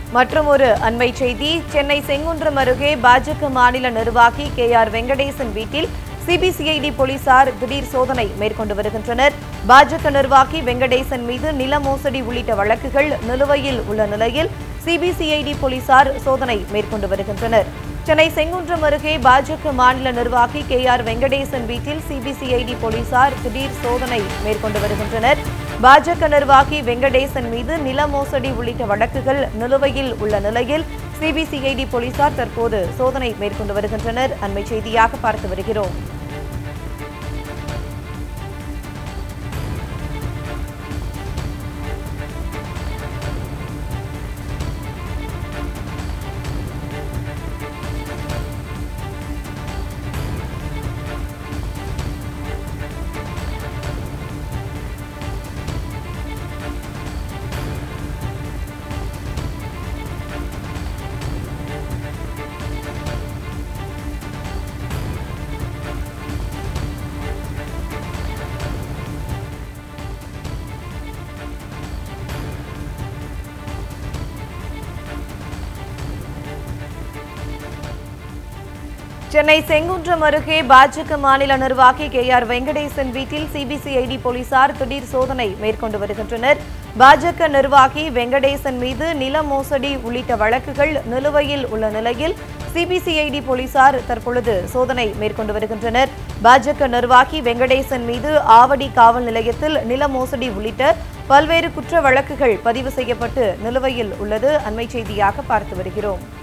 மற்றும் ஒரு அண்மை செய்தி. சென்னை செங்குன்றம் அருகே பாஜக மாநில நிர்வாகி KR வெங்கடேசன் வீட்டில் சிபிசிஐடி போலீசார் திடீர் சோதனை மேற்கொண்டு வருகின்றனர். பாஜக நிர்வாகி வெங்கடேசன் மீது நில மோசடி உள்ளிட்ட வழக்குகள் நிலுவையில் உள்ள நிலையில் சிபிசிஐடி போலீசார் சோதனை மேற்கொண்டு வருகின்றனர். சென்னை செங்குன்றம் அருகே பாஜக மாநில நிர்வாகி KR வெங்கடேசன் வீட்டில் சிபிசிஐடி போலீசார் திடீர் சோதனை மேற்கொண்டு வருகின்றனர். பாஜக நிர்வாகி வெங்கடேசன் மீது நில மோசடி உள்ளிட்ட வழக்குகள் நிலுவையில் உள்ள நிலையில் சிபிசிஐடி போலீசார் தற்போது சோதனை மேற்கொண்டு வருகின்றனர். அண்மை செய்தியாக பார்த்து வருகிறோம். சென்னை செங்குன்றம் அருகே பாஜக மாநில நிர்வாகி KR வெங்கடேசன் வீட்டில் சிபிசிஐடி போலீசார் திடீர் சோதனை மேற்கொண்டு வருகின்றனர். பாஜக நிர்வாகி வெங்கடேசன் மீது நில மோசடி உள்ளிட்ட வழக்குகள் நிலுவையில் உள்ள நிலையில் சிபிசிஐடி போலீசார் தற்பொழுது சோதனை மேற்கொண்டு வருகின்றனர். பாஜக நிர்வாகி வெங்கடேசன் மீது ஆவடி காவல் நிலையத்தில் நில மோசடி உள்ளிட்ட பல்வேறு குற்ற வழக்குகள் பதிவு செய்யப்பட்டு நிலுவையில் உள்ளது. அண்மை செய்தியாக பார்த்து வருகிறோம்.